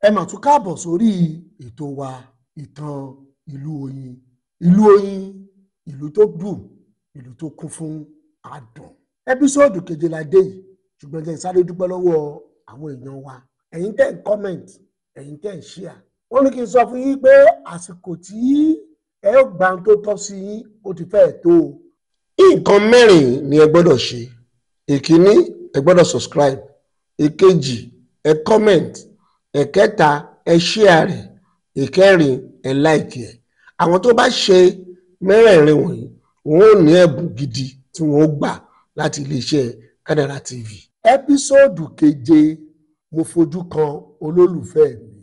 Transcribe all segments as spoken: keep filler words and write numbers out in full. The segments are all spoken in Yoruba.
ẹ mà tún káàbọ̀ sórí ètò wa ìtàn ìlú Oyin. Ìlú Oyin, ìlú tó dùn, ìlú tó kún fún adùn. Ẹ́písòdù keje la dé yìí, ṣùgbọ́n jẹ́ sáré dúpẹ́ lọ́wọ́ àwọn èèyàn wa. Ẹ̀yin tẹ́ ń comment, ẹ̀yin tẹ́ ń share. Wọ́n ní kí n sọ fún yín pé àsìkò tí ẹ ó gbà tó tọ́ sí yín ó ti fẹ́ tó. Nǹkan mẹ́rin ni ẹ gbọ́dọ̀ ṣe. Ìkíní, ẹ gbọ́dọ̀ subscribe. Ìkejì, ẹ comment. Ẹ̀kẹta, ẹ share rẹ̀. Ìkẹrin, ẹ like ẹ̀. Àwọn tó bá ṣe mẹ́rẹ̀ẹ̀rin wọ̀nyí, wọ́n ò ní ẹ̀bùn gidi tí wọ́n gbà láti iléeṣẹ́ Kádàrá T V. Ẹ́písòdù keje, mo fojú kan olólùfẹ́ mi.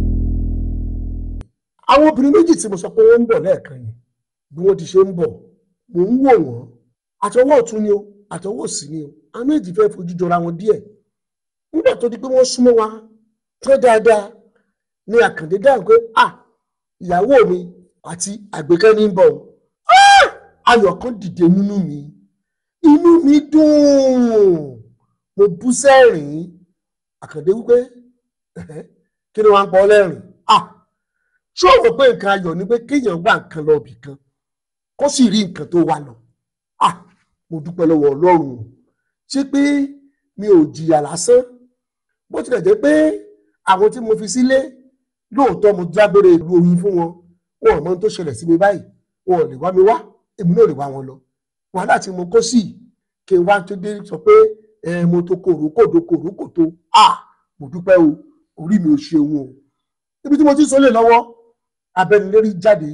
Àwọn obìnrin méjì tí mo sọ pé wọ́n ń bọ̀ lẹ́ẹ̀kan yìí, bí wọ́n ti ṣe ń bọ̀, mò ń wò wọ́n. Àtọwọ́ ọ̀tún ni o, àtọwọ́ òsì ni o. Àwọn méjì fẹ́ fojú jọra wọn díẹ̀. Nígbà tó di pé wọ́n súnmọ́ wa tó dáadáa ni Àkàndé dáhùn pé ah ìyàwó mi àti Àgbékẹ́ ní bọ̀. Ayọ̀ kan dìde nínú mi, inú mi dùn, mo bú sẹ́rìn. Àkàndé wípé kí ni wọ́n ń pọ̀ lẹ́rìn? Ah ṣé o rò pé nǹkan ayọ̀ ni pé kéèyàn wá nǹkan lọ ibì kan kó sì rí nǹkan tó wà lọ? Ah mo dúpẹ́ lọ́wọ́ Ọlọ́run, ṣé pé mi ò jìyà lásán. Bó tilẹ̀ jẹ́ pé àwọn tí mo fi sílé lóòótọ́ mo jágbére ìlú Oyin fún wọn, wọn ò mọ ohun tó ṣẹlẹ̀ sí mi báyìí, wọn ò lè wá mi wá, èmi náà lè wá wọn lọ. Wàhálà tí mo kó sí kí n wá tó dé sọ pé ẹ mo tó kòrò kòdó kòrò kòtó. Ah mo dúpẹ́ o, orí mi ò ṣeun o. Ibi tí mo ti sọlé lọ́wọ́, abẹnilérí jáde.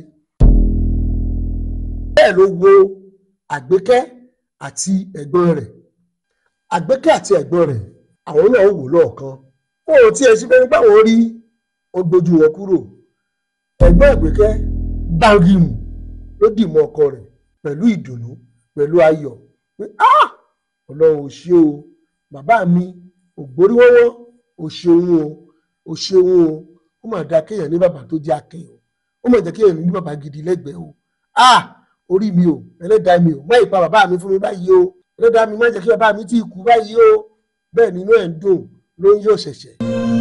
Bẹ́ẹ̀ ló wo Àgbékẹ́ àti ẹ̀gbọ́n rẹ̀. Àgbékẹ́ àti ẹ̀gbọ́n rẹ̀, àwọn náà wò lọ́ọ̀kan. Ó ò tí ẹ sí bẹ́ẹ̀ nípa wọn rí, ó gbójú wọn kúrò. Ẹ̀gbọ́n Àgbékẹ́ gbárímù ló dì mọ́ ọkọ rẹ̀ pẹ̀lú ìdùnnú, pẹ̀lú ayọ̀. Pé ah Ọlọ́run ò ṣe o, bàbá mi ògbóríwọ́wọ́ ò ṣeun o, ò ṣeun o. Ó mà dá kéèyàn ní bàbá tó jẹ́ akin o. Ó mà jẹ́ kéèyàn ní bàbá gidi lẹ́gbẹ̀ẹ́ o. Ah orí mi o, ẹlẹ́dàá mi o, má ìpa bàbá mi fún mi báyìí o. Ẹlẹ́dàá mi má jẹ́ kí bàbá mi tí kú báyìí o. Bẹ́ẹ̀ nínú ẹ̀ ń dùn ló ń yọ̀ ṣẹ̀ṣẹ̀.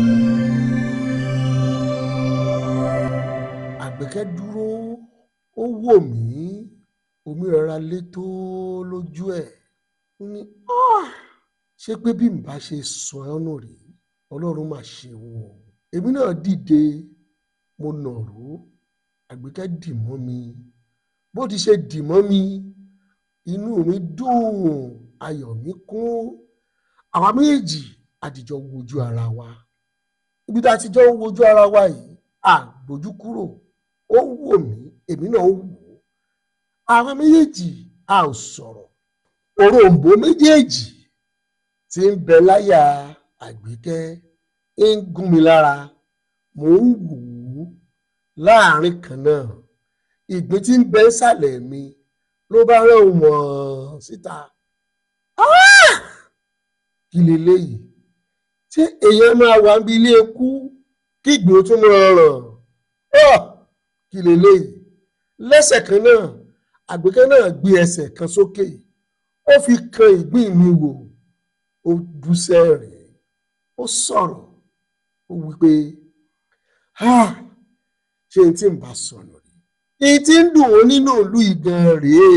Àgbékẹ́ dúró, ó wò mí, omi rọra lé tó lójú ẹ̀. Ó ní ah ṣé pé bí n bá ṣe sọ ẹ́ nù rí, Ọlọ́run mà ṣe wọ́n o. Èmi náà dìde, mo nàró. Àgbékẹ́ dì mọ́ mi. Bó ti ṣe dì mọ́ mi, inú mi dùn, ayọ̀ mi kún. Àwa méjì àdìjọ wojú ara wa. Ibi tá a ti jọ ń wojú ara wa yìí, à gbójú kúrò. Ó wò mí, èmi náà wò ó. Àwa méjèèjì a ò sọ̀rọ̀. Òroǹbó méjèèjì tí ń bẹ láyà Àgbékẹ́ ń gún mi lára. Mò ń wò ó láàrin kan náà. Ìgbín tí ń bẹ sàlẹ̀ mi ló bá rán wọ̀n síta. Ah kí leléyìí? Ṣé èèyàn máa wà níbi ilé ikú kí ìgbín ó tún máa ràn? Ah kí leléyìí? Lẹ́sẹ̀ kan náà, Àgbékẹ́ náà gbé ẹsẹ̀ kan sókè, ó fi kan ìgbín mi wò, ó bú sẹ́rìn, ó sọ̀rọ̀, ó wí pé ah ṣé n tí ń bá sọnù rí? Èyí tí ń dùn ó nínú ìlú ìgan rèé.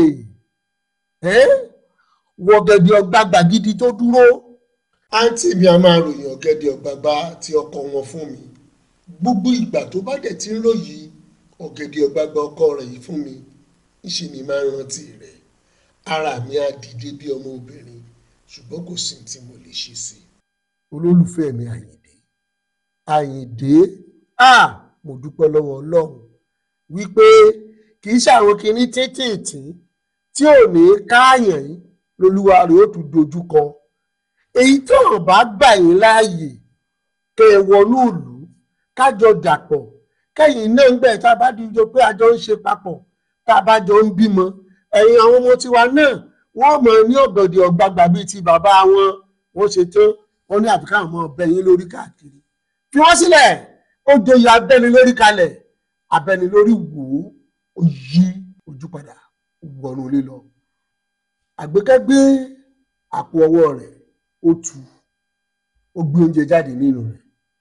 Ẹ́ wọ̀gẹ̀dẹ̀ ọ̀gbagbà gidi tó dúró. Àǹtí mi a máa ròyìn ọ̀gẹ̀dẹ̀ ọ̀gbagbà tí ọkọ wọn fún mi. Gbogbo ìgbà tó bá dẹ̀ ti ń ròyìn ọ̀gẹ̀dẹ̀ ọ̀gbagbà ọkọ rẹ̀ yìí fún mi, ìṣe ni máa ń rántí rẹ̀. Ara mi á dìde bí ọmọ obìnrin, ṣùgbọ́n kò sí tí mo lè ṣe sí i. Olólùfẹ́ mi Àyìndé, Àyìndé, ah mo dúpẹ́ lọ́wọ́ Ọlọ́run wípé kì í ṣàwọn kinní títìtì tí ò ní káàyàn yín lolúwa rẹ̀ ó tún dojú kọ. Èyí tí ò bá gbà yín láàyè kẹ́ ẹ wọnú ìlú kájọ dàpọ̀, kẹ́yìn náà ń gbẹ̀ tá a bá dìjọ pé àjọ ń ṣe papọ̀, tá a bá jọ ń bímọ. Ẹ̀yin àwọn ọmọ tiwa náà wọ́n mọ̀ ní ọ̀gẹ̀dẹ̀ ọ̀gbagbà bíi ti bàbá wọn. Wọ́n ṣe tán, wọ́n ní àbíká àwọn ọmọ ọbẹ̀ yín lórí káàkiri. Fi wọ́n sílẹ̀, ó joyè abẹ́ni lórí kalẹ̀. Abẹ́ni lórí wò ó yí ojú padà, wọnú ilé lọ. Àgbékẹ́ gbé àpò ọwọ́ rẹ̀, ó tú, ó gbé oúnjẹ jáde nínú rẹ̀.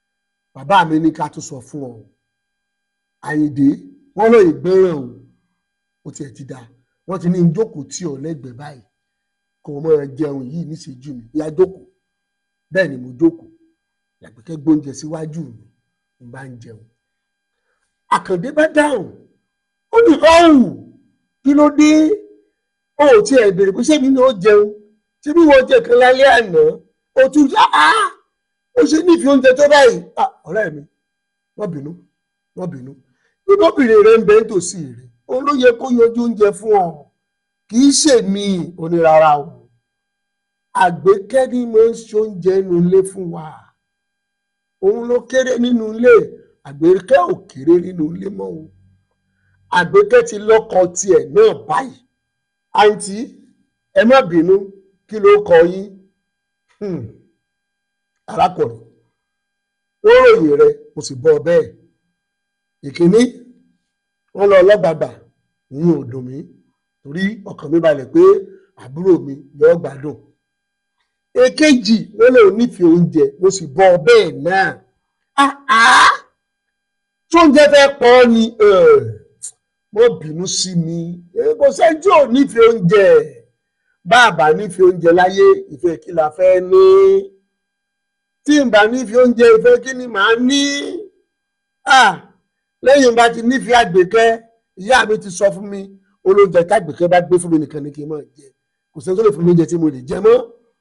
bàbá mi ní ká tún sọ fún ọ Àyìndé wọn lọ ìgbọràn o ó tiẹ̀ ti dáa wọ́n ti ní jókòó tí ọ lẹ́gbẹ̀ẹ́ báyìí kò mọ jẹun yìí níṣẹ́jú mi ìyá jókòó bẹ́ẹ̀ ni mo jókòó Àgbékẹ́ gbóúnjẹ síwájú mi mo bá ń jẹun Àkàndé bá dáhùn ó ní ọ̀hún kí ló dé ó ti ẹ̀ bèrè pé ṣé mi ni ó jẹun tí bí wọ́n jẹ kan lálẹ́ àná ó tún yá á ó ṣe nífi oúnjẹ tó báyìí ọ̀rẹ́ mi wọ́n bínú wọ́n bínú nínú obìnrin rẹ̀ ń bẹ nítòsí rẹ̀ òun ló yẹ kó yanjú oúnjẹ fún ọ kì í ṣèmi onírara o Àgbékẹ́ ni mo ń ṣe oúnjẹ nínú ilé fún wa òun ló kéré nínú ilé Àgbékẹ́ ò kéré nínú ilé mọ́ o Àgbékẹ́ ti lọ́kọ tiẹ̀ náà báyìí àǹtí ẹ má bínú kí ló kọ yín arákùnrin ó ròyìn rẹ mo sì bọ bẹ́ẹ̀ ìkíní wọn lọ ọlọ́gbàgbà ìyẹn ò dùn mí torí ọkàn mi balẹ̀ pé àbúrò mi yóò gbádùn èkejì wọn lè nífẹ̀ẹ́ oúnjẹ mo sì bọ bẹ́ẹ̀ náà tí oúnjẹ fẹ́ pọ̀ ni mo bínú sí mi kò sẹ́jú ò nífẹ̀ẹ́ oúnjẹ bàbá nífẹ̀ẹ́ oúnjẹ láyé ìfẹ́ kí la fẹ́ ní tí n bá nífẹ̀ẹ́ oúnjẹ ìfẹ́ kí ni màá ní lẹ́yìn bá ti nífẹ̀ẹ́ Àgbékẹ́ ìyá mi ti sọ fún mi olóúnjẹ tí Àgbékẹ́ bá gbé fún mi nìkan ni kí n máa jẹ kò sẹ́ni tó lè fún mi oúnjẹ tí mo lè jẹ mọ́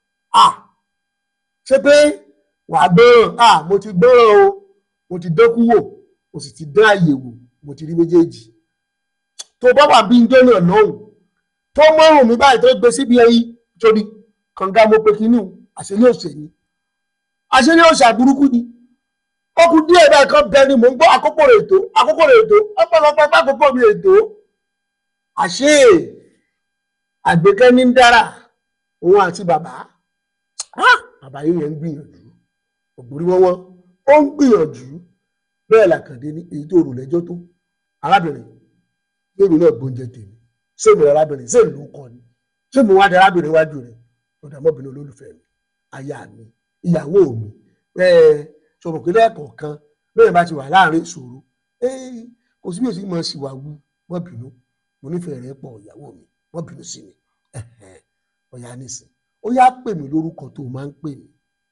ṣé pé wàá gbọ́ràn mo ti gbọ́ràn o mo ti dẹ́kun wò mo sì ti dán àyè wò mo ti rí méjèèjì tó bá wà bí ń dé náà lọ́hùn tó mọ́rùn mi báyìí tó gbé síbi ẹyin torí kànga mo pe kínú àṣírí òṣèlú àṣírí òṣà burúkú ni ó kù díẹ̀ báyìí kan bẹ ni mò ń gbọ́ àkókò rẹ̀ ètò àkókò rẹ̀ ètò ọ̀pọ̀lọpọ̀ àkókò mi ètò àṣé Àgbékẹ́ ní ń dára òun àti bàbá bàbá yìí yẹn ń gbìyànjú ògbórí wọ́wọ́ ó ń gbìyànjú bẹ́ẹ̀ làkàndé ní èyí tó rò lẹ́jọ́ tó arábìnrin lèmi náà gbóúnjẹ tèmi ṣé mi arábìnrin ṣé ìlú kọ ni ṣé mo wá di arábìnrin wájú rẹ ọ̀dà ọmọbìnrin olólùfẹ́ mi aya mi ìyàwó mi sọ̀rọ̀ pé lẹ́ẹ̀kọ̀ọ̀kan lóyìn bá ti wà láàrin ìṣòro kò sí bí o sì mọ̀ sí wa wú wọ́n bínú mo nífẹ̀ẹ́ rẹ pọ̀ ìyàwó mi wọ́n bínú sí mi ọ̀yà nísìn ó yá pè mí lórúkọ tó máa ń pè mí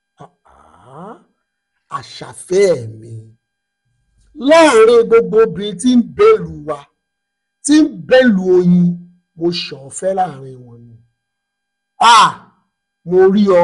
Àṣàfẹ́ mi láàrin gbogbo obìnrin tí ń bẹ̀lù wa tí ń bẹ̀lù oyin mo ṣọ̀fẹ́ láàrin wọn ni mo rí ọ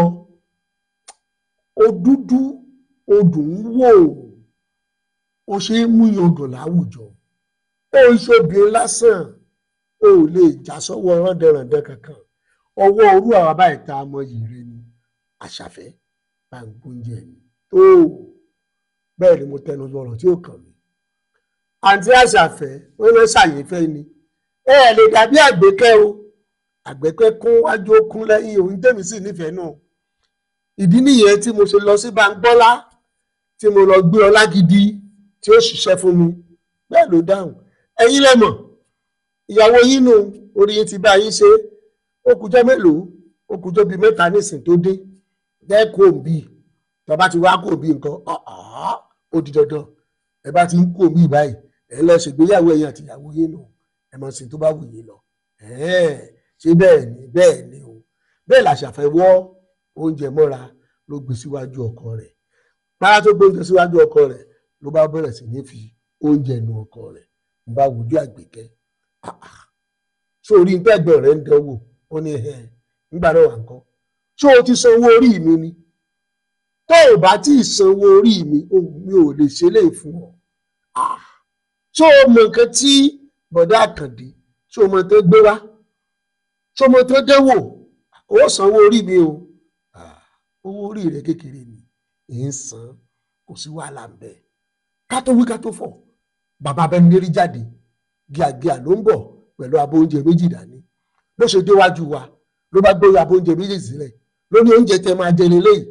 o dúdú o dùn ún wò o ṣe é mú yangàn láwùjọ o ń ṣobìnrin lásán o ò lè já sọ́wọ́ rándanrandan kankan ọwọ́ orú àwọn abáyé tá a mọ yìí rẹ ni Àṣàfẹ́ bá ń gbóúnjẹ mi tó bẹ́ẹ̀ ni mo tẹnu lọ́rọ̀ tí ó kàn mí àǹtí Àṣàfẹ́ wọn lọ ṣàyẹ̀fẹ́ ni ẹ ẹ lè dàbí Àgbékẹ́ o Àgbékẹ́ kún wájú ó kún lẹ́yìn òun tèmi sì nífẹ̀ẹ́ náà ìdí nìyẹn tí mo ṣe lọ sí Báńgbọ́lá tí mo lọ gbé ọlá gidi tí ó ṣiṣẹ́ fún mi bẹ́ẹ̀ ló dáhùn ẹ̀yin lẹ́mọ̀ ìyàwó yín nù orí yín ti bá yín ṣe ó kùjọ́ mélòó ó kùjọ́ bíi mẹ́ta nísìn tó dé jẹ́ kó bí tọba ti wá kó bí nǹkan ó di dandan ẹ bá ti ń kó bí báyìí ẹ lọ ṣègbéyàwó ẹ̀yin àti ìyàwó yín nù ẹ mọ̀ sí tó bá wù yín lọ ṣé bẹ́ẹ̀ ni bẹ́ẹ̀ ni o bẹ́ẹ̀ làṣàfẹ́ wọ́ oúnjẹ mọ́ra ló gbé síwájú ọkọ rẹ̀ pàrọ̀ tó gbé oúnjẹ síwájú ọkọ rẹ̀ ló bá bẹ̀rẹ̀ sí ní fi oúnjẹ nu ọkọ rẹ̀ ń bá wojú Àgbékẹ́ sórí ìtẹ́gbọ̀n rẹ̀ ń dánwò ó ní ẹ̀ nígbà náà wà ń kọ́ ṣé o ti sanwó orí mi ni tó o bá tí ì sanwó orí mi mi ò lè ṣe lè fún ọ ṣé o mọ nǹkan tí bọ̀dá Àkàndé ṣé o mọ tó gbé wá ṣé o mọ tó dánwò ó sanwó orí mi o owó orí rẹ kékeré ni ì ń san kò sí wàhálà ń bẹ ká tó wí ká tó fọ̀ bàbá bẹni lérí jáde gíàgíà ló ń bọ̀ pẹ̀lú abọ́ oúnjẹ méjì dání bó ṣe déwájú wa ló bá gbé abọ́ oúnjẹ méjì sílẹ̀ ló ní oúnjẹ tẹ máa jẹ lélẹ́yìí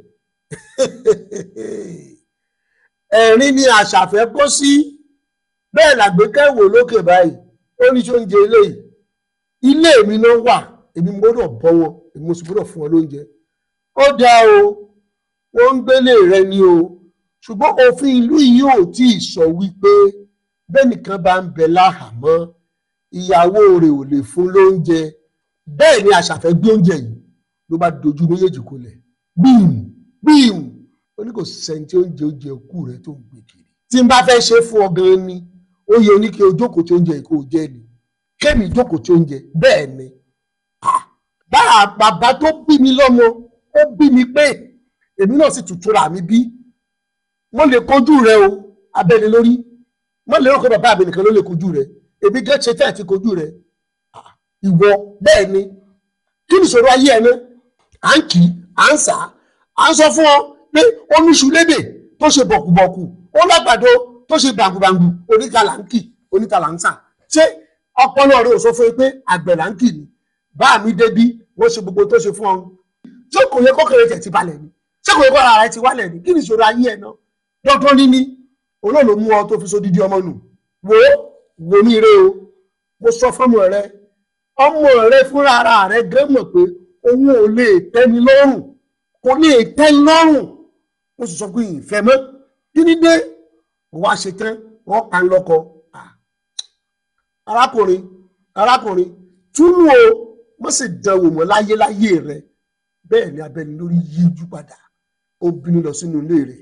ẹ̀rín ni Àṣàfẹ́ kó sí bẹ́ẹ̀ làgbékẹ́ wò lókè báyìí ó ní ṣó oúnjẹ eléyìí ilé mi náà wà èmi mo gbọ́dọ̀ bọ́ wọn èmi mo sì gbọ́dọ̀ fún wọn lóúnjẹ ó dáa o wọ́n ń gbélé rẹ ni o ṣùgbọ́n òfin ìlú yìí ò tí ì sọ wípé bẹ́nìkan bá ń bẹ láhàámọ́ ìyàwó rẹ̀ ò lè fún lóúnjẹ bẹ́ẹ̀ ni àṣàfẹ́ gbé oúnjẹ yìí ló bá dojú méjèèjì kolẹ̀ bíìm bíìm ó ní kò sẹ́ni tí oúnjẹ oúnjẹ kú rẹ̀ tó ń gbé kiri tí n bá fẹ́ ṣe fún ọ gan ni ó yẹ oníkè ojókòó tí oúnjẹ yìí kò jẹ́ ni kémi jókòó tí oúnjẹ bẹ́ẹ̀ ni báà bàbá tó bí mi lọ́mọ ó bí mi pé èmi náà sì tutùra mi bí mo lè kojú rẹ o abẹ́ni lórí mo lè rò pé bàbá mi nìkan ló lè kojú rẹ èmi gẹ́ ṣe tẹ́ àti kojú rẹ ìwọ bẹ́ẹ̀ ni kí ni ìṣòro ayé ẹ ná à ń kì í à ń sà á ń sọ fún ọ pé ó ní iṣu lédè tó ṣe bọ̀kùbọ̀kù ó lágbàdo tó ṣe bàǹgùbàǹgù oníkàlà ń kì oníkàlà ń sà ṣé ọpọlọ rẹ ò sọ fún ẹ pé àgbẹ̀ là ń kì ni bá mi débí wọ́n ṣe gbogbo tó ṣe fún ọ ṣé kò yẹ kọ́kẹ́rẹ́ tẹ̀ ti balẹ̀ ni ṣé kò yẹ kọ́ ara rẹ ti wálẹ̀ ni kí ni ìṣòro ayé ẹ ná dandan ní ní olóòlò mú ọ tó fi sódìdí ọmọ nù wò ó wò ní ire o mo sọ fọmọ rẹ ọmọ rẹ fúnra ara rẹ gẹ́ mọ̀ pé òun ò lè tẹ́ni lọ́rùn kò lè tẹ́ni lọ́rùn mo sì sọ pé ìfẹ́ mọ́ kí ni dé wàá ṣe tán wọ́n pa ń lọ́kọ arákùnrin arákùnrin túnú o mo sì dánwò mọ́ láyé láyé rẹ bẹ́ẹ̀ ni abẹ́ni lórí yíjú padà ó bínú lọ sínú ilé rẹ̀.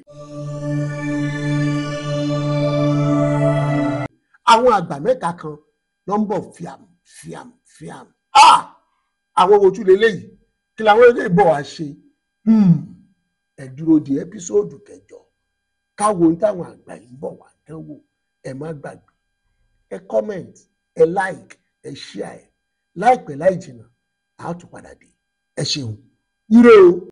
àwọn àgbà mẹ́ta kan nọ́mbọ̀ fíàm fíàm fíàm àwọn ojú lélẹ́yìí kí làwọn ilé ìbọ̀ wá ṣe ẹ dúró di ẹ́písòdù kẹjọ káwo ní táwọn àgbà yìí bọ̀ wá dánwò ẹ má gbàgbé ẹ comment ẹ like ẹ share ẹ láìpẹ́ láì jìnnà àá tún padà dé ẹ ṣeun ire o.